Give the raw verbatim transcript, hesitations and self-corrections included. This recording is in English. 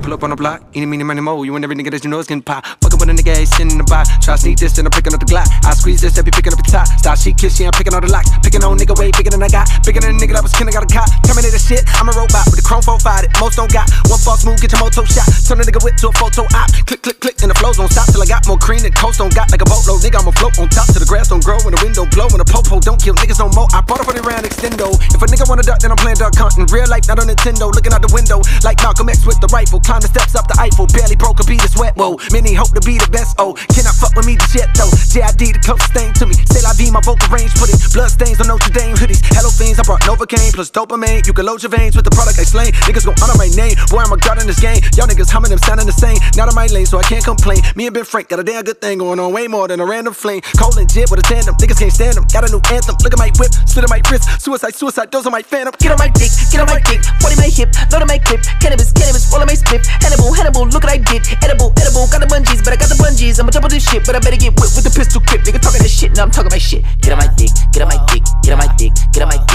pull up on the block, any, meeny, money, mo. You and every nigga that you know is getting pop. Fucking with a nigga, ain't sitting in the box. Try to sneak this, then I'm picking up the Glock. I squeeze this, they be picking up the top. Style she kiss, she ain't picking all the locks. Picking on nigga way bigger than I got. Bigger than a nigga that was kinda got a cop. Terminator shit, I'm a robot with the chrome four five that most don't got. One false move, get your moto shot. Turn a nigga whip to a photo op. Click, click, click, and the flows don't stop till I got more cream than coast don't got. Like a boatload, nigga, I'ma float on top till the grass don't grow and the wind don't blow and the popo don't kill niggas no more. I bought a forty round extendo. If a nigga wanna duck, then I'm playing duck hunt. In real life, not on Nintendo. Looking out the window like Malcolm X with the rifle. Climb the steps up the Eiffel. Barely broke a beat, it's wet, whoa. Many hope to be the best, oh. Cannot fuck with me, the shit though. J I D, the closest thing to me. Say la vie, my vocal range, put it. Blood stains on Notre Dame hoodies. Hello fiends, I brought Novocaine plus dopamine. You can load your veins with the product I slain. Niggas gon' honor my name. Boy, I'm a god in this game. Y'all niggas humming them sounding the same. Not in my lane, so I can't complain. Me and Ben Frank got a damn good thing going on. Way more than a random flame. Cold and jib with a tandem. Niggas can't stand them. Got a new anthem. Look at my whip. Slit on my wrist. Suicide, suicide. Those are my phantom. Get on my dick, get on my dick, forty my hip, load on my clip, cannabis, cannabis, all on my split, Hannibal, Hannibal, look what I did, edible, edible, got the bungees, but I got the bungees, I'ma jump on this shit, but I better get whipped with the pistol grip, nigga talking this shit, now I'm talking my shit. Get on my dick, get on my dick, get on my dick, get on my dick.